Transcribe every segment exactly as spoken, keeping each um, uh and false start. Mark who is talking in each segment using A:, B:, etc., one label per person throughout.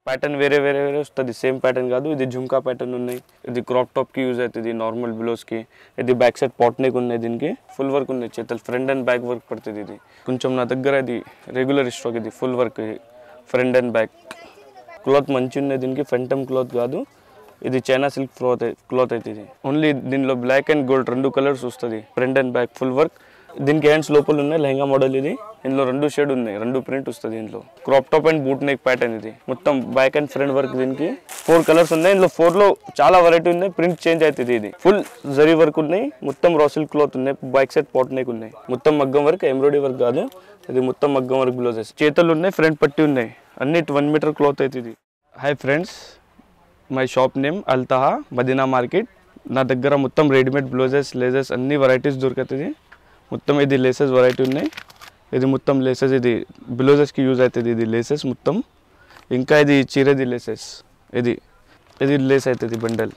A: Pattern వేరే వేరే వేరే వస్తుంది, సేమ్ ప్యాటర్న్ కాదు. ఇది జుంకా ప్యాటర్న్ ఉన్నాయి, ఇది క్రాప్ టాప్కి యూజ్ అవుతుంది, నార్మల్ బ్లౌజ్కి. ఇది బ్యాక్ సైడ్ పాట్ నెక్ ఉన్నాయి, దీనికి ఫుల్ వర్క్ ఉన్నాయి చేతలు, ఫ్రంట్ అండ్ బ్యాక్ వర్క్ పడుతుంది. ఇది కొంచెం నా దగ్గర ఇది రెగ్యులర్ స్టాక్, ఇది full work, front and back. Cloth మంచి ఉన్నాయి దీనికి, ఫెంటమ్ క్లాత్ కాదు, ఇది చైనా సిల్క్ క్లాత్ క్లాత్ అవుతుంది. ఓన్లీ దీనిలో బ్లాక్ అండ్ గోల్డ్ రెండు కలర్స్ వస్తుంది, front and back full work. దీనికి హ్యాండ్స్ లోపల ఉన్నాయి, లెహంగా మోడల్ ఇది. ఇందులో రెండు షేడ్ ఉన్నాయి, రెండు ప్రింట్ వస్తుంది దీంట్లో. Crop top and boot neck pattern ఇది, మొత్తం బ్యాక్ అండ్ ఫ్రంట్ వర్క్. దీనికి ఫోర్ కలర్స్ ఉన్నాయి, ఇందులో ఫోర్ లో చాలా వెరైటీ ఉన్నాయి, ప్రింట్ చేంజ్ అవుతుంది. ఇది ఫుల్ జరీ వర్క్ ఉన్నాయి, మొత్తం రా సిల్క్ క్లాత్ ఉన్నాయి, బ్యాక్ సైడ్ పాట్ నెక్ ఉన్నాయి, మొత్తం మగ్గం వర్క్, ఎంబ్రాయిడరీ వర్క్ కాదు. ఇది మొత్తం మగ్గం వర్క్ బ్లౌజెస్, చేతులు ఉన్నాయి, ఫ్రంట్ పట్టి ఉన్నాయి, అన్ని వన్ మీటర్ క్లాత్ అవుతుంది. Hi friends, my shop name అల్తహా మదీనా మార్కెట్. నా దగ్గర మొత్తం రెడీమేడ్ బ్లౌజెస్, లేజెస్ అన్ని వెరైటీస్ దొరుకుతుంది. మొత్తం ఇది లేసెస్ వెరైటీ ఉన్నాయి, ఇది మొత్తం లేసెస్, ఇది బ్లౌజెస్కి యూజ్ అవుతుంది. ఇది లేసెస్ మొత్తం. ఇంకా ఇది చీరది లేసెస్, ఇది ఇది లేస్ అవుతుంది బండల్.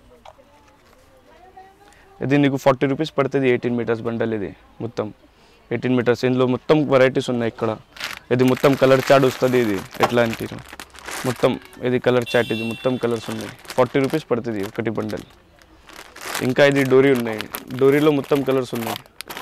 A: ఇది నీకు ఫార్టీ రూపీస్ పడుతుంది, ఎయిటీన్ మీటర్స్ బండల్. ఇది మొత్తం ఎయిటీన్ మీటర్స్. ఇందులో మొత్తం వెరైటీస్ ఉన్నాయి ఇక్కడ. ఇది మొత్తం కలర్ చార్ట్ వస్తుంది, ఇది ఎట్లా అంటే మొత్తం ఇది కలర్ చార్ట్, ఇది మొత్తం కలర్స్ ఉన్నాయి, ఫార్టీ రూపీస్ పడుతుంది ఒకటి బండల్. ఇంకా ఇది డోరీ ఉన్నాయి, డోరీలో మొత్తం కలర్స్ ఉన్నాయి.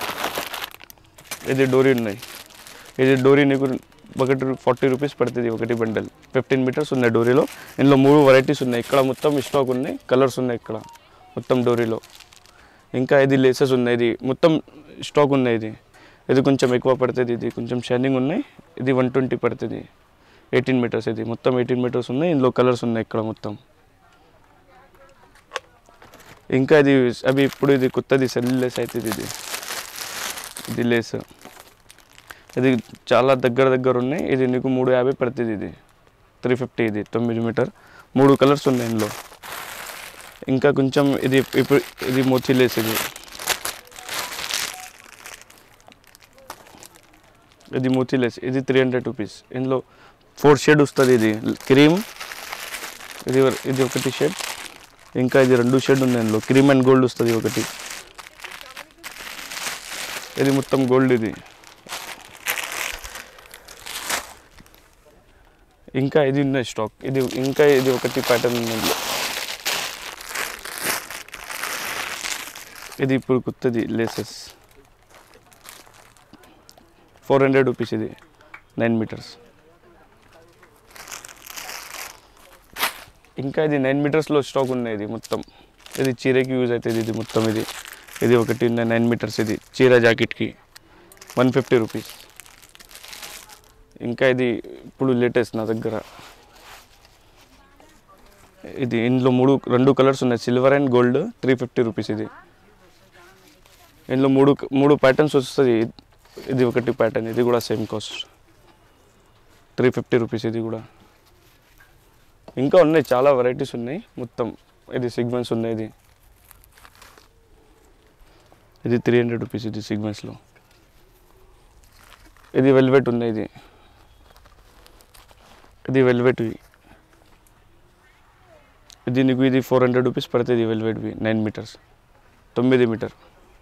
A: ఇది డోరీ ఉన్నాయి, ఇది డోరీ నీకు ఒకటి ఫార్టీ రూపీస్ పడుతుంది ఒకటి బండల్. ఫిఫ్టీన్ మీటర్స్ ఉన్నాయి డోరీలో. ఇందులో మూడు వెరైటీస్ ఉన్నాయి, ఇక్కడ మొత్తం స్టాక్ ఉన్నాయి, కలర్స్ ఉన్నాయి ఇక్కడ మొత్తం డోరీలో. ఇంకా ఇది లేసెస్ ఉన్నాయి, ఇది మొత్తం స్టాక్ ఉన్నాయి. ఇది ఇది కొంచెం ఎక్కువ పడుతుంది, ఇది కొంచెం షైనింగ్ ఉన్నాయి. ఇది వన్ ట్వంటీ పడుతుంది, ఎయిటీన్ మీటర్స్. ఇది మొత్తం ఎయిటీన్ మీటర్స్ ఉన్నాయి, ఇందులో కలర్స్ ఉన్నాయి ఇక్కడ మొత్తం. ఇంకా ఇది అవి ఇప్పుడు ఇది కొత్తది సెల్ లేస్ అవుతుంది. ఇది ఇది లేస్, ఇది చాలా దగ్గర దగ్గర ఉన్నాయి. ఇది నీకు మూడు యాభై పడుతుంది, ఇది త్రీ ఫిఫ్టీ. ఇది తొమ్మిది మీటర్, మూడు కలర్స్ ఉన్నాయి ఇందులో. ఇంకా కొంచెం ఇది ఇప్పుడు ఇది మోతీ లేస్, ఇది ఇది మోతీ లేస్, ఇది త్రీ హండ్రెడ్ రూపీస్. ఇందులో ఫోర్ షేడ్ వస్తుంది, ఇది క్రీమ్, ఇది ఇది ఒకటి షేడ్, ఇంకా ఇది రెండు షేడ్ ఉన్నాయి ఇందులో. క్రీమ్ అండ్ గోల్డ్ వస్తుంది ఒకటి, ఇది మొత్తం గోల్డ్. ఇది ఇంకా ఇది ఉన్నాయి స్టాక్. ఇది ఇంకా ఇది ఒకటి ప్యాటర్న్ ఉంది, ఇది ఇప్పుడు కొత్తది లేసెస్, ఫోర్ హండ్రెడ్ రూపీస్. ఇది నైన్ మీటర్స్. ఇంకా ఇది నైన్ మీటర్స్లో స్టాక్ ఉన్నాయి, ఇది మొత్తం. ఇది చీరకి యూజ్ అవుతుంది, ఇది మొత్తం. ఇది ఇది ఒకటి ఉన్నాయి నైన్ మీటర్స్, ఇది చీర జాకెట్కి వన్ ఫిఫ్టీ రూపీస్. ఇంకా ఇది ఇప్పుడు లేటెస్ట్ నా దగ్గర, ఇది ఇందులో మూడు రెండు కలర్స్ ఉన్నాయి, silver and gold, three fifty rupees. ఇది ఇందులో మూడు మూడు ప్యాటర్న్స్ వస్తుంది. ఇది ఒకటి ప్యాటర్న్, ఇది కూడా same cost, three fifty rupees. ఇది కూడా ఇంకా ఉన్నాయి, చాలా వెరైటీస్ ఉన్నాయి మొత్తం. ఇది సిగ్మెంట్స్ ఉన్నాయి, ఇది ఇది త్రీ హండ్రెడ్ రూపీస్. ఇది సిగ్మెంట్స్లో ఇది వెల్వెట్ ఉన్నాయి, ఇది ఇది వెల్వెట్వి. ఇది నీకు ఇది ఫోర్ హండ్రెడ్ రూపీస్ పడుతుంది, వెల్వెట్వి నైన్ మీటర్స్, తొమ్మిది మీటర్.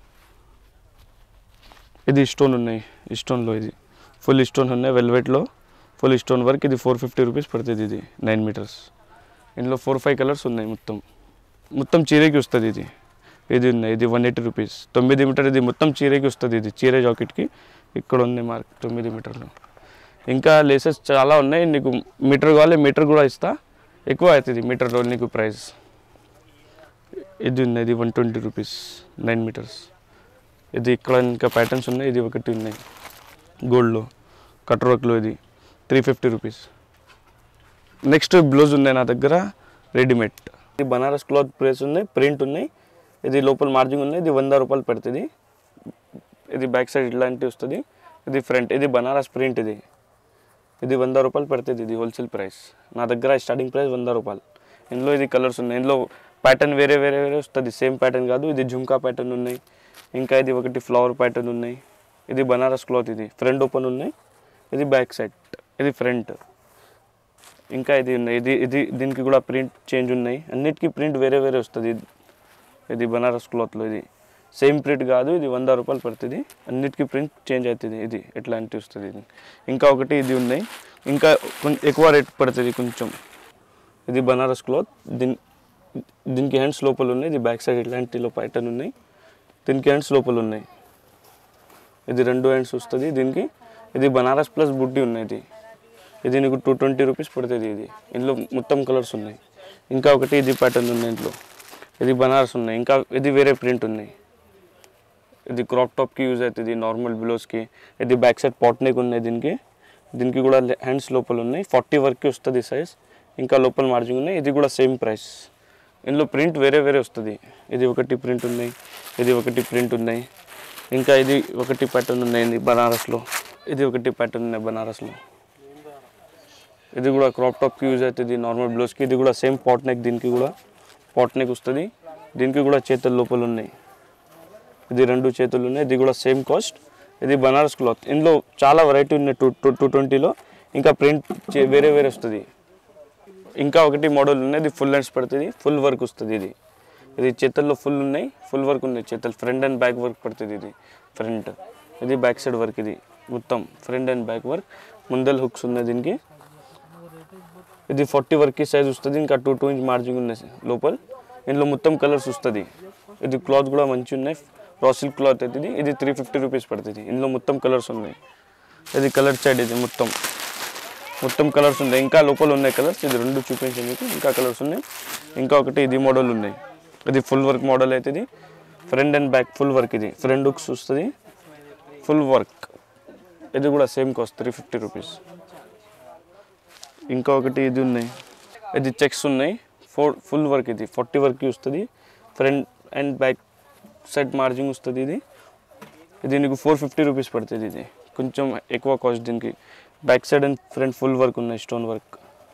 A: ఇది స్టోన్ ఉన్నాయి, స్టోన్లో ఇది ఫుల్ స్టోన్ ఉన్నాయి, వెల్వెట్లో ఫుల్ స్టోన్ వర్క్. ఇది ఫోర్ ఫిఫ్టీ రూపీస్ పడుతుంది, ఇది నైన్ మీటర్స్. ఇందులో ఫోర్ ఫైవ్ కలర్స్ ఉన్నాయి మొత్తం. మొత్తం చీరకి వస్తుంది. ఇది ఇది ఉన్నాయి, ఇది వన్ ఎయిటీ రూపీస్, తొమ్మిది మీటర్. ఇది మొత్తం చీరకి వస్తుంది, ఇది చీర జాకెట్కి. ఇక్కడ ఉంది మార్క్ తొమ్మిది మీటర్లో. ఇంకా లేసెస్ చాలా ఉన్నాయి, నీకు మీటర్ కావాలి మీటర్ కూడా ఇస్తా, ఎక్కువ అవుతుంది మీటర్లో నీకు ప్రైస్. ఇది ఉంది, ఇది one twenty rupees, nine metres. ఇది ఇక్కడ ఇంకా ప్యాటర్న్స్ ఉన్నాయి, ఇది ఒకటి ఉన్నాయి గోల్డ్లో, కటర్ వర్క్లో. ఇది three fifty rupees. Next blouse ఉన్నాయి నా దగ్గర రెడీమేడ్. ఇది బనారస్ క్లాత్ ప్రెస్ ఉన్నాయి, ప్రింట్ ఉన్నాయి, ఇది లోపల మార్జింగ్ ఉన్నాయి. ఇది వంద రూపాయలు పడుతుంది. ఇది బ్యాక్ సైడ్ ఇలాంటివి వస్తుంది, ఇది ఫ్రంట్. ఇది బనారస్ ప్రింట్. ఇది ఇది వంద రూపాయలు పడుతుంది, ఇది హోల్సేల్ ప్రైస్. నా దగ్గర స్టార్టింగ్ ప్రైస్ వంద రూపాయలు. ఇందులో ఇది కలర్స్ ఉన్నాయి, ఇందులో ప్యాటర్న్ వేరే వేరే వేరే వస్తుంది, సేమ్ ప్యాటర్న్ కాదు. ఇది జుంకా ప్యాటర్న్ ఉన్నాయి, ఇంకా ఇది ఒకటి ఫ్లవర్ ప్యాటర్న్ ఉన్నాయి. ఇది బనారస్ క్లాత్, ఇది ఫ్రంట్ ఓపెన్ ఉన్నాయి, ఇది బ్యాక్ సైడ్, ఇది ఫ్రంట్. ఇంకా ఇది ఉన్నాయి, ఇది ఇది దీనికి కూడా ప్రింట్ చేంజ్ ఉన్నాయి, అన్నిటికీ ప్రింట్ వేరే వేరే వస్తుంది. ఇది బనారస్ క్లాత్లో ఇది సేమ్ ప్రింట్ కాదు, ఇది వంద రూపాయలు పడుతుంది, అన్నిటికీ ప్రింట్ చేంజ్ అవుతుంది. ఇది ఎట్లాంటి వస్తుంది. ఇది ఇంకా ఒకటి ఇది ఉన్నాయి, ఇంకా కొంచెం ఎక్కువ రేట్ పడుతుంది కొంచెం. ఇది బనారస్ క్లాత్. దీని దీనికి హ్యాండ్స్ లోపల ఉన్నాయి. ఇది బ్యాక్ సైడ్ ఇట్లాంటిలో ప్యాటర్న్ ఉన్నాయి. దీనికి హ్యాండ్స్ లోపల ఉన్నాయి. ఇది రెండు హ్యాండ్స్ వస్తుంది దీనికి. ఇది బనారస్ ప్లస్ బుడ్డి ఉన్నాయి. ఇది ఇది నీకు టూ ట్వంటీ రూపీస్ పడుతుంది. ఇది ఇందులో మొత్తం కలర్స్ ఉన్నాయి. ఇంకా ఒకటి ఇది ప్యాటర్న్ ఉంది ఇంట్లో. ఇది బనారస్ ఉన్నాయి. ఇంకా ఇది వేరే ప్రింట్ ఉన్నాయి. ఇది క్రాప్ టాప్కి యూజ్ అవుతుంది, నార్మల్ బ్లౌజ్కి. ఇది బ్యాక్ సైడ్ పాట్ నెక్ ఉన్నాయి. దీనికి దీనికి కూడా హ్యాండ్స్ లోపల ఉన్నాయి. ఫార్టీ వరకు వస్తుంది సైజ్. ఇంకా లోపల మార్జింగ్ ఉన్నాయి. ఇది కూడా సేమ్ ప్రైస్. ఇందులో ప్రింట్ వేరే వేరే వస్తుంది. ఇది ఒకటి ప్రింట్ ఉన్నాయి. ఇది ఒకటి ప్రింట్ ఉన్నాయి. ఇంకా ఇది ఒకటి ప్యాటర్న్ ఉన్నాయి బనారస్లో. ఇది ఒకటి ప్యాటర్న్ ఉన్నాయి బనారస్లో. ఇది కూడా క్రాప్ టాప్కి యూజ్ అవుతుంది, నార్మల్ బ్లౌజ్కి. ఇది కూడా సేమ్ పాట్ నెక్. దీనికి కూడా పాట్ నెక్ వస్తుంది. దీనికి కూడా చేతుల లోపల ఉన్నాయి. ఇది రెండు చేతులు ఉన్నాయి. ఇది కూడా సేమ్ కాస్ట్. ఇది బనారస్ క్లాత్. ఇందులో చాలా వెరైటీ ఉన్నాయి టూ టూ టూ ట్వంటీలో. ఇంకా ప్రింట్ వేరే వేరే వస్తుంది. ఇంకా ఒకటి మోడల్ ఉన్నాయి. ఇది ఫుల్ హ్యాండ్స్ పడుతుంది, ఫుల్ వర్క్ వస్తుంది. ఇది ఇది చేతుల్లో ఫుల్ ఉన్నాయి, ఫుల్ వర్క్ ఉన్నాయి. చేతులు ఫ్రంట్ అండ్ బ్యాక్ వర్క్ పడుతుంది. ఇది ఫ్రంట్, ఇది బ్యాక్ సైడ్ వర్క్. ఇది మొత్తం ఫ్రంట్ అండ్ బ్యాక్ వర్క్. ముందల్ హుక్స్ ఉన్నాయి దీనికి. ఇది ఫార్టీ వరకు సైజ్ వస్తుంది. ఇంకా టూ టూ ఇంచ్ మార్జింగ్ ఉన్నాయి లోపల. ఇందులో మొత్తం కలర్స్ వస్తుంది. ఇది క్లాత్ కూడా మంచి ఉన్నాయి. రా సిల్క్ క్లాత్ అవుతుంది. ఇది త్రీ ఫిఫ్టీ రూపీస్ పడుతుంది. ఇందులో మొత్తం కలర్స్ ఉన్నాయి. ఇది కలర్ సైడ్. ఇది మొత్తం మొత్తం కలర్స్ ఉన్నాయి. ఇంకా లోపల ఉన్నాయి కలర్స్. ఇది రెండు చూపించాను మీకు. ఇంకా కలర్స్ ఉన్నాయి. ఇంకా ఒకటి ఇది మోడల్ ఉన్నాయి. ఇది ఫుల్ వర్క్ మోడల్ అవుతుంది. Front and back full work. ఇది ఫ్రంట్ హుక్స్ వస్తుంది, ఫుల్ వర్క్. ఇది కూడా same cost three fifty rupees. ఇంకా ఒకటి ఇది ఉన్నాయి. ఇది చెక్స్ ఉన్నాయి. Four full work. ఇది ఫార్టీ వరకు వస్తుంది. Front and back side margin వస్తుంది. ఇది ఇది నీకు ఫోర్ ఫిఫ్టీ రూపీస్ పడుతుంది. ఇది కొంచెం ఎక్కువ కాస్ట్. దీనికి back side and front full work ఉన్నాయి, స్టోన్ వర్క్.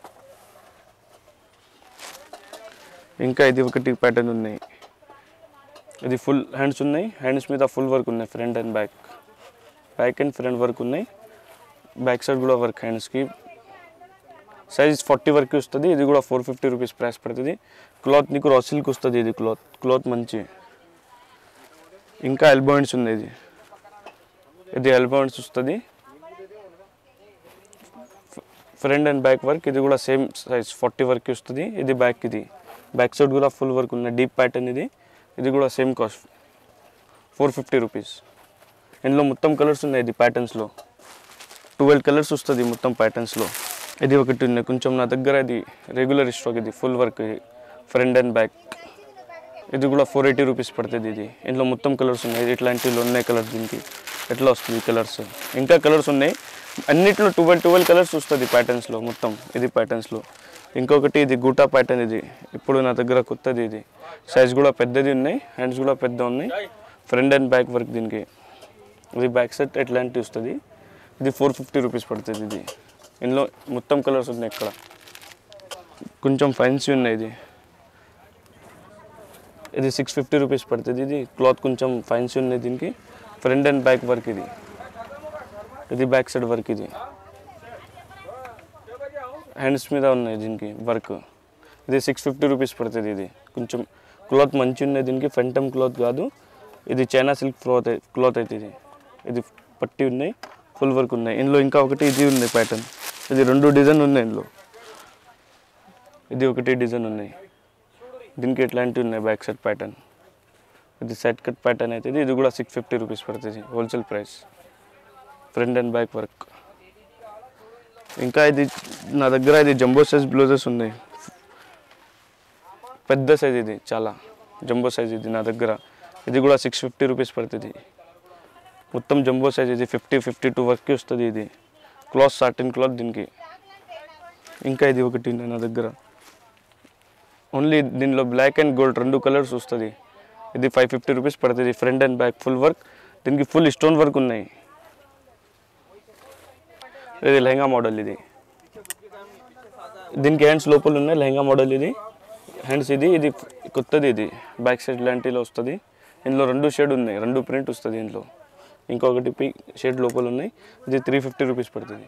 A: ఇంకా ఇది ఒకటి ప్యాటర్న్ ఉన్నాయి. ఇది ఫుల్ హ్యాండ్స్ ఉన్నాయి. హ్యాండ్స్ మీద ఫుల్ వర్క్ ఉన్నాయి. Front and back back and front work ఉన్నాయి. బ్యాక్ సైడ్ కూడా వర్క్ హ్యాండ్స్కి. సైజ్ ఫార్టీ వరకు వస్తుంది. ఇది కూడా ఫోర్ ఫిఫ్టీ రూపీస్ ప్రైస్ పడుతుంది. క్లాత్ నీకు రా సిల్క్ వస్తుంది. ఇది క్లాత్ క్లాత్ మంచి. ఇంకా ఎల్బో హ్యాండ్స్ ఉంది. ఇది ఇది ఎల్బో హ్యాండ్స్ వస్తుంది. Front and back work. ఇది కూడా సేమ్ సైజ్ ఫార్టీ వరకు వస్తుంది. ఇది బ్యాక్. ఇది బ్యాక్ సైడ్ కూడా ఫుల్ వర్క్ ఉన్నాయి. Deep pattern. ఇది ఇది కూడా same cost four fifty rupees. ఇందులో మొత్తం కలర్స్ ఉన్నాయి. ఇది ప్యాటర్న్స్లో ట్వెల్వ్ కలర్స్ వస్తుంది మొత్తం ప్యాటర్న్స్లో. ఇది ఒకటి ఉన్నాయి కొంచెం నా దగ్గర. ఇది రెగ్యులర్ స్టాక్. ఇది ఫుల్ వర్క్. ఇది ఫ్రంట్ అండ్ బ్యాక్. ఇది కూడా ఫోర్ ఎయిటీ రూపీస్ పడుతుంది. ఇది ఇందులో మొత్తం కలర్స్ ఉన్నాయి. ఇట్లాంటివి ఉన్నాయి కలర్స్. దీనికి ఎట్లా వస్తుంది కలర్స్. ఇంకా కలర్స్ ఉన్నాయి. అన్నిట్లో ట్వెల్వ్ ట్వెల్వ్ కలర్స్ వస్తుంది ప్యాటర్న్స్లో మొత్తం. ఇది ప్యాటర్న్స్లో. ఇంకొకటి ఇది గూటా ప్యాటర్న్. ఇది ఇప్పుడు నా దగ్గర కొత్తది. ఇది సైజ్ కూడా పెద్దది ఉన్నాయి. హ్యాండ్స్ కూడా పెద్ద ఉన్నాయి. ఫ్రంట్ అండ్ బ్యాక్ వర్క్ దీనికి. ఇది బ్యాక్ సైడ్ ఎట్లాంటివి వస్తుంది. ఇది ఫోర్ ఫిఫ్టీ రూపీస్ పడుతుంది. ఇది ఇందులో మొత్తం కలర్స్ ఉన్నాయి. ఇక్కడ కొంచెం ఫ్యాన్సీ ఉన్నాయి. ఇది ఇది సిక్స్ ఫిఫ్టీ రూపీస్ పడుతుంది. ఇది క్లాత్ కొంచెం ఫ్యాన్సీ ఉన్నాయి. దీనికి ఫ్రంట్ అండ్ బ్యాక్ వర్క్. ఇది ఇది బ్యాక్ సైడ్ వర్క్. ఇది హ్యాండ్స్ మీద ఉన్నాయి దీనికి వర్క్. ఇది సిక్స్ ఫిఫ్టీ రూపీస్ పడుతుంది. ఇది కొంచెం క్లాత్ మంచి ఉన్నాయి. దీనికి ఫెంటమ్ క్లాత్ కాదు. ఇది చైనా సిల్క్ క్లాత్ క్లాత్ అవుతుంది. ఇది పట్టి ఉన్నాయి, ఫుల్ వర్క్ ఉన్నాయి. ఇందులో ఇంకా ఒకటి ఇది ఉంది ప్యాటర్న్. ఇది రెండు డిజైన్ ఉన్నాయి ఇందులో. ఇది ఒకటి డిజైన్ ఉన్నాయి. దీనికి ఎట్లాంటివి ఉన్నాయి బ్యాక్ సైడ్ ప్యాటర్న్. ఇది సెట్ కట్ ప్యాటర్న్ అవుతుంది. ఇది కూడా సిక్స్ ఫిఫ్టీ రూపీస్ పడుతుంది wholesale price. Front and back work. ఇంకా ఇది నా దగ్గర ఇది జంబో సైజ్ బ్లౌజెస్ ఉన్నాయి. పెద్ద సైజ్. ఇది చాలా జంబో సైజ్. ఇది నా దగ్గర. ఇది కూడా సిక్స్ ఫిఫ్టీ రూపీస్ పడుతుంది. మొత్తం జంబో సైజ్. ఇది ఫిఫ్టీ ఫిఫ్టీ టూ వరకు వస్తుంది. ఇది క్లాత్ సాటిన్ క్లాత్ దీనికి. ఇంకా ఇది ఒకటి నా దగ్గర. ఓన్లీ దీనిలో బ్లాక్ అండ్ గోల్డ్ రెండు కలర్స్ వస్తుంది. ఇది ఫైవ్ ఫిఫ్టీ రూపీస్ పడుతుంది. Front and back full work. దీనికి ఫుల్ స్టోన్ వర్క్ ఉన్నాయి. ఇది లెహంగా మోడల్. ఇది దీనికి హ్యాండ్స్ లోపల ఉన్నాయి. లెహంగా మోడల్. ఇది హ్యాండ్స్. ఇది ఇది కొత్తది. ఇది బ్యాక్ సైడ్ లాంటిలో వస్తుంది. ఇందులో రెండు షేడ్ ఉన్నాయి. రెండు ప్రింట్ వస్తుంది ఇందులో. ఇంకొకటి పీ షేడ్ లోపల ఉన్నాయి. ఇది త్రీ ఫిఫ్టీ రూపీస్ పడుతుంది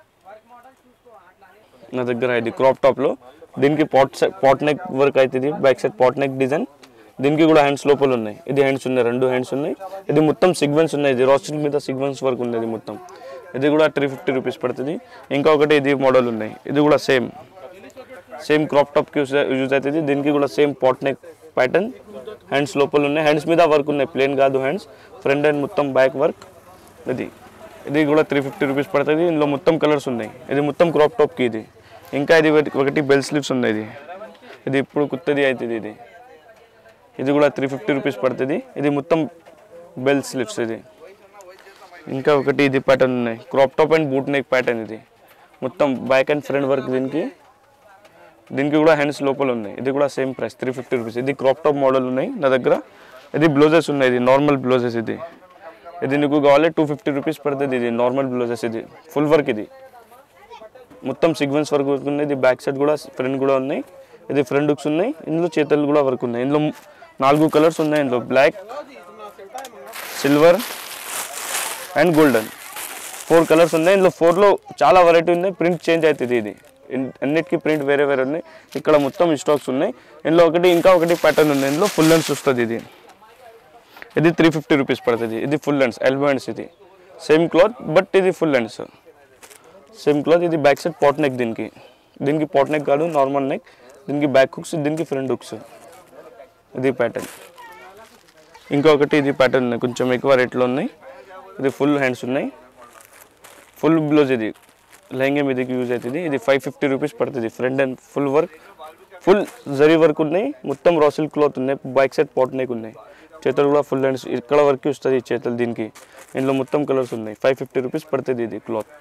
A: నా దగ్గర. ఇది క్రాప్ టాప్లో. దీనికి పాట్ పాట్ నెక్ వర్క్ అవుతుంది. Back side pot neck design. దీనికి కూడా హ్యాండ్స్ లోపల ఉన్నాయి. ఇది హ్యాండ్స్ ఉన్నాయి. రెండు హ్యాండ్స్ ఉన్నాయి. ఇది మొత్తం సిగ్వెన్స్ ఉన్నాయి. ఇది రా సిల్క్ మీద సిగ్వెన్స్ వర్క్ ఉంది. ఇది మొత్తం. ఇది కూడా త్రీ ఫిఫ్టీ రూపీస్ పడుతుంది. ఇంకా ఒకటి ఇది మోడల్ ఉన్నాయి. ఇది కూడా సేమ్ సేమ్ క్రాప్ టాప్కి యూజ్ యూజ్ అవుతుంది. దీనికి కూడా same pot neck pattern. Hands లోపల ఉన్నాయి, హ్యాండ్స్ మీద వర్క్ ఉన్నాయి, ప్లేన్ కాదు హ్యాండ్స్. ఫ్రంట్ అండ్ మొత్తం బ్యాక్ వర్క్. ఇది ఇది కూడా త్రీ ఫిఫ్టీ రూపీస్ పడుతుంది. ఇందులో మొత్తం కలర్స్ ఉన్నాయి. ఇది మొత్తం క్రాప్ టాప్కి ఇది. ఇంకా ఇది ఒకటి బెల్ స్లీవ్స్ ఉన్నాయి. ఇది ఇది ఇప్పుడు కొత్తది అవుతుంది. ఇది ఇది కూడా త్రీ ఫిఫ్టీ రూపీస్ పడుతుంది. ఇది మొత్తం బెల్ స్లీవ్స్. ఇది ఇంకా ఒకటి ఇది ప్యాటర్న్ ఉన్నాయి, crop top and boot neck pattern. ఇది మొత్తం బ్యాక్ అండ్ ఫ్రంట్ వర్క్. దీనికి దీనికి కూడా హ్యాండ్స్ లోపల ఉన్నాయి. ఇది కూడా same price three fifty rupees. ఇది క్రాప్ టాప్ మోడల్ ఉన్నాయి నా దగ్గర. ఇది బ్లౌజెస్ ఉన్నాయి, ఇది నార్మల్ బ్లౌజెస్. ఇది ఇది నీకు కావాలి టూ ఫిఫ్టీ రూపీస్ పడుతుంది. ఇది నార్మల్ బ్లౌజెస్. ఇది ఫుల్ వర్క్. ఇది మొత్తం సీక్వెన్స్ వర్క్ ఉన్నాయి. ఇది బ్యాక్ సైడ్ కూడా ఫ్రంట్ కూడా ఉన్నాయి. ఇది ఫ్రంట్ హుక్స్ ఉన్నాయి. ఇందులో చేతులు కూడా వర్క్ ఉన్నాయి. ఇందులో నాలుగు కలర్స్ ఉన్నాయి. ఇందులో black, silver and golden four colours ఉన్నాయి. ఇందులో ఫోర్లో చాలా వెరైటీ ఉన్నాయి. ప్రింట్ చేంజ్ అవుతుంది. ఇది అన్నిటికీ ప్రింట్ వేరే వేరే ఉన్నాయి. ఇక్కడ మొత్తం స్టాక్స్ ఉన్నాయి. ఇందులో ఒకటి ఇంకా ఒకటి ప్యాటర్న్ ఉంది. ఇందులో ఫుల్ లెన్స్ వస్తుంది. ఇది ఇది త్రీ ఫిఫ్టీ రూపీస్ పడుతుంది. ఇది ఫుల్ లెన్స్ ఎల్బో హ్యాండ్స్. ఇది సేమ్ క్లాత్ బట్ ఇది ఫుల్ లెన్స్ సేమ్ క్లాత్. ఇది బ్యాక్ సైడ్ పాట్ నెక్. దీనికి దీనికి పాట్ నెక్ కాదు, నార్మల్ నెక్. దీనికి బ్యాక్ హుక్స్, దీనికి ఫ్రంట్ హుక్స్. ఇది ప్యాటర్న్. ఇంకా ఒకటి ఇది ప్యాటర్న్ ఉన్నాయి, కొంచెం ఎక్కువ రేట్లో ఉన్నాయి. ఇది ఫుల్ హ్యాండ్స్ ఉన్నాయి, ఫుల్ బ్లౌజ్. ఇది లెహంగా మీదకి యూజ్ అవుతుంది. ఇది ఫైవ్ ఫిఫ్టీ రూపీస్ పడుతుంది. Front and full work, full zari work ఉన్నాయి. మొత్తం రా సిల్క్ క్లాత్ ఉన్నాయి. బ్యాక్ సైడ్ పాట్ నెక్ ఉన్నాయి. చేతులు కూడా ఫుల్ హ్యాండ్స్ ఇక్కడ వరకు వస్తుంది చేతులు. దీనికి ఇందులో మొత్తం కలర్స్ ఉన్నాయి. ఫైవ్ ఫిఫ్టీ రూపీస్ పడుతుంది ఇది క్లాత్.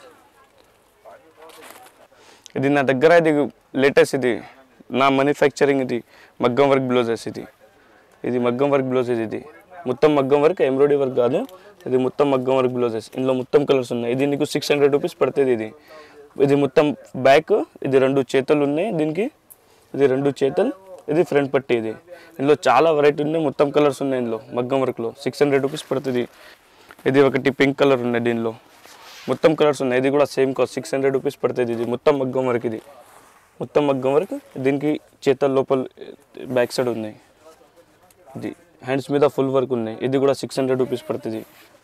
A: ఇది నా దగ్గర ఇది లేటెస్ట్. ఇది నా మ్యానుఫ్యాక్చరింగ్. ఇది మగ్గం వర్క్ బ్లౌజెస్. ఇది ఇది మగ్గం వర్క్ బ్లౌజెస్. ఇది మొత్తం మగ్గం వర్క్, ఎంబ్రాయిడరీ వర్క్ కాదు. ఇది మొత్తం మగ్గం వర్క్ బ్లౌజెస్. ఇందులో మొత్తం కలర్స్ ఉన్నాయి. ఇది నీకు సిక్స్ హండ్రెడ్ రూపీస్ పడుతుంది. ఇది ఇది మొత్తం బ్యాక్. ఇది రెండు చేతులు ఉన్నాయి దీనికి. ఇది రెండు చేతులు. ఇది ఫ్రంట్ పట్టి. ఇది ఇందులో చాలా వెరైటీ ఉన్నాయి. మొత్తం కలర్స్ ఉన్నాయి. ఇందులో మగ్గం వర్క్లో సిక్స్ హండ్రెడ్ రూపీస్ పడుతుంది. ఇది ఒకటి పింక్ కలర్ ఉన్నాయి. దీనిలో మొత్తం కలర్స్ ఉన్నాయి. ఇది కూడా same cost six hundred rupees పడుతుంది. ఇది మొత్తం మగ్గం వర్క్. ఇది మొత్తం మగ్గం వర్క్. దీనికి చేతుల లోపల బ్యాక్ సైడ్ ఉన్నాయి. ఇది హ్యాండ్స్ మీద ఫుల్ వర్క్ ఉన్నాయి. ఇది కూడా సిక్స్ హండ్రెడ్ రూపీస్ పడుతుంది.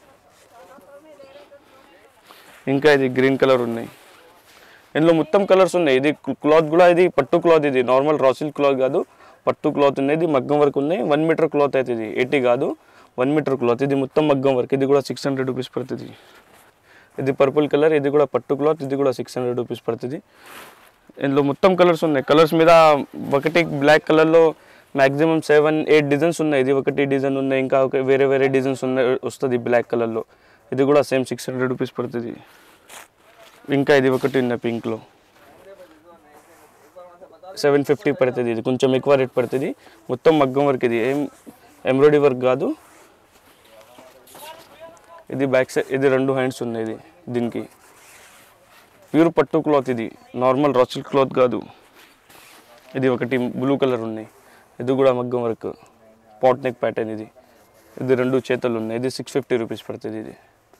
A: ఇంకా ఇది గ్రీన్ కలర్ ఉన్నాయి. ఇందులో మొత్తం కలర్స్ ఉన్నాయి. ఇది క్లాత్ కూడా ఇది పట్టు క్లాత్. ఇది నార్మల్ రా సిల్క్ క్లాత్ కాదు, పట్టు క్లాత్ ఉన్నాయి. ఇది మగ్గం వర్క్ ఉన్నాయి. వన్ మీటర్ క్లాత్ అవుతుంది. ఇది ఎయిటీ కాదు, వన్ మీటర్ క్లాత్. ఇది మొత్తం మగ్గం వర్క్. ఇది కూడా సిక్స్ హండ్రెడ్ రూపీస్ పడుతుంది. ఇది పర్పుల్ కలర్. ఇది కూడా పట్టు క్లాత్. ఇది కూడా సిక్స్ హండ్రెడ్ రూపీస్ పడుతుంది. ఇందులో మొత్తం కలర్స్ ఉన్నాయి. కలర్స్ మీద ఒకటి బ్లాక్ కలర్లో మ్యాక్సిమం సెవెన్ ఎయిట్ డిజైన్స్ ఉన్నాయి. ఇది ఒకటి డిజైన్ ఉన్నాయి. ఇంకా వేరే వేరే డిజైన్స్ ఉన్నాయి వస్తుంది బ్లాక్ కలర్లో. ఇది కూడా సేమ్ సిక్స్ హండ్రెడ్ రూపీస్ పడుతుంది. ఇంకా ఇది ఒకటి ఉన్నాయి పింక్లో, సెవెన్ ఫిఫ్టీ పడుతుంది. ఇది కొంచెం ఎక్కువ రేట్ పడుతుంది. మొత్తం మగ్గం వర్క్. ఇది ఏం ఎంబ్రాయిడరీ వర్క్ కాదు. ఇది బ్యాక్ సైడ్. ఇది రెండు హ్యాండ్స్ ఉన్నాయి. ఇది దీనికి ప్యూర్ పట్టు క్లాత్. ఇది నార్మల్ రా సిల్క్ క్లాత్ కాదు. ఇది ఒకటి బ్లూ కలర్ ఉన్నాయి. ఇది కూడా మగ్గం వర్క్, పాట్ నెక్ ప్యాటర్న్. ఇది ఇది రెండు చేతులు ఉన్నాయి. ఇది సిక్స్ ఫిఫ్టీ రూపీస్ పడుతుంది. ఇది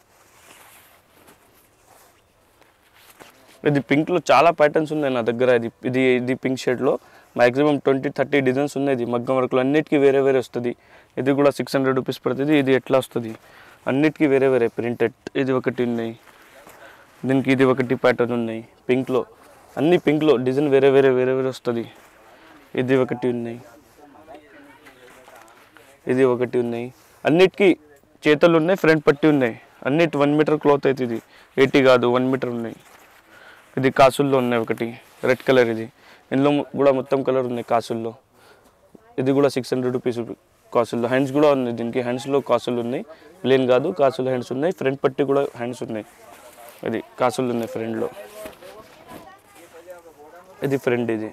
A: ఇది పింక్లో చాలా ప్యాటర్న్స్ ఉన్నాయి నా దగ్గర. ఇది ఇది ఇది పింక్ షేడ్లో మ్యాక్సిమం ట్వంటీ థర్టీ డిజైన్స్ ఉన్నాయి. ఇది మగ్గం వర్క్లో అన్నిటికీ వేరే వేరే వస్తుంది. ఇది కూడా సిక్స్ హండ్రెడ్ రూపీస్ పడుతుంది. ఇది ఎట్లా వస్తుంది అన్నిటికీ వేరే వేరే ప్రింటెడ్. ఇది ఒకటి ఉన్నాయి. దీనికి ఇది ఒకటి ప్యాటర్న్ ఉన్నాయి పింక్లో. అన్ని పింక్లో డిజైన్ వేరే వేరే వేరే వేరే వస్తుంది. ఇది ఒకటి ఉన్నాయి. ఇది ఒకటి ఉన్నాయి. అన్నిటికీ చేతులు ఉన్నాయి, ఫ్రంట్ పట్టి ఉన్నాయి. అన్నిటి వన్ మీటర్ క్లాత్ అవుతుంది. ఎయిటీ కాదు, వన్ మీటర్ ఉన్నాయి. ఇది కాసుల్లో ఉన్నాయి ఒకటి రెడ్ కలర్. ఇది ఇందులో కూడా మొత్తం కలర్ ఉన్నాయి కాసుల్లో. ఇది కూడా సిక్స్ హండ్రెడ్ రూపీస్ కాసుల్లో. హ్యాండ్స్ కూడా ఉన్నాయి. దీనికి హ్యాండ్స్లో కాసులు ఉన్నాయి, ప్లేన్ కాదు, కాసులు హ్యాండ్స్ ఉన్నాయి. ఫ్రంట్ పట్టి కూడా హ్యాండ్స్ ఉన్నాయి. ఇది కాసులు ఉన్నాయి ఫ్రంట్లో. ఇది ఫ్రంట్. ఇది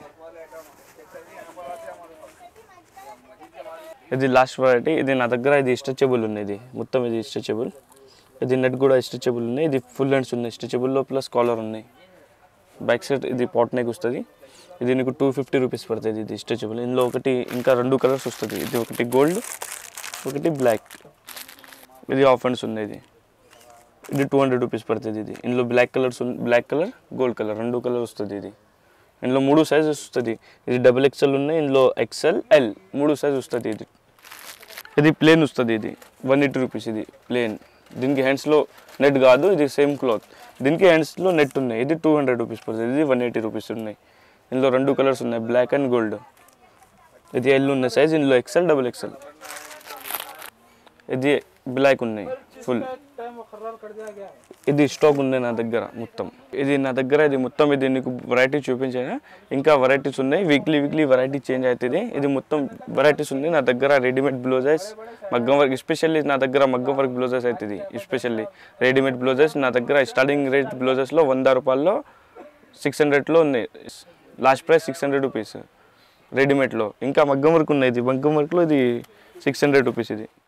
A: ఇది లాస్ట్ వెరైటీ. ఇది నా దగ్గర ఇది స్ట్రెచబుల్ ఉన్నాయి. ఇది మొత్తం ఇది స్ట్రెచబుల్. ఇది నెట్ కూడా స్ట్రెచబుల్ ఉన్నాయి. ఇది ఫుల్ హ్యాండ్స్ ఉన్నాయి. స్ట్రెచబుల్లో ప్లస్ కాలర్ ఉన్నాయి. బ్యాక్ సైడ్ ఇది పాట్ నెక్ వస్తుంది. ఇది నీకు టూ ఫిఫ్టీ రూపీస్ పడుతుంది. ఇది స్ట్రెచబుల్. ఇందులో ఒకటి ఇంకా రెండు కలర్స్ వస్తుంది. ఇది ఒకటి గోల్డ్, ఒకటి బ్లాక్. ఇది ఆఫ్ హ్యాండ్స్ ఉంది. ఇది ఇది టూ హండ్రెడ్ రూపీస్ పడుతుంది. ఇది ఇందులో black colours, black colour, gold colour రెండు కలర్ వస్తుంది. ఇది ఇందులో మూడు సైజెస్ వస్తుంది. ఇది డబుల్ ఎక్స్ఎల్ ఉన్నాయి. ఇందులో ఎక్స్ఎల్, ఎల్ మూడు సైజ్ వస్తుంది. ఇది ఇది ప్లేన్ వస్తుంది. ఇది వన్ ఎయిటీ రూపీస్. ఇది ప్లేన్. దీనికి హ్యాండ్స్లో నెట్ కాదు, ఇది సేమ్ క్లాత్. దీనికి హ్యాండ్స్లో నెట్ ఉన్నాయి. ఇది టూ హండ్రెడ్ రూపీస్ పడుతుంది. ఇది వన్ ఎయిటీ రూపీస్ ఉన్నాయి. ఇందులో రెండు కలర్స్ ఉన్నాయి, బ్లాక్ అండ్ గోల్డ్. ఇది ఎల్ ఉన్న సైజ్, ఇందులో ఎక్సెల్ డబుల్ ఎక్సెల్. ఇది బ్లాక్ ఉన్నాయి ఫుల్. ఇది స్టాక్ ఉంది నా దగ్గర మొత్తం. ఇది నా దగ్గర ఇది మొత్తం ఇది నీకు వెరైటీ చూపించాను. ఇంకా వెరైటీస్ ఉన్నాయి, వీక్లీ వీక్లీ వెరైటీ చేంజ్ అవుతుంది. ఇది మొత్తం వెరైటీస్ ఉంది నా దగ్గర. రెడీమేడ్ బ్లౌజెస్, మగ్గం వర్క్, ఎస్పెషల్లీ నా దగ్గర మగ్గం వర్క్ బ్లౌజెస్ అవుతుంది. ఎస్పెషల్లీ రెడీమేడ్ బ్లౌజెస్ నా దగ్గర స్టార్టింగ్ రేట్ బ్లౌజెస్లో వంద రూపాయల్లో సిక్స్ హండ్రెడ్లో ఉన్నాయి. Last price six hundred rupees రెడీమేడ్లో. ఇంకా మగ్గం వర్క్ ఉన్నాయి, ఇది మగ్గం వర్క్లో ఇది సిక్స్ హండ్రెడ్ రూపీస్ ఇది.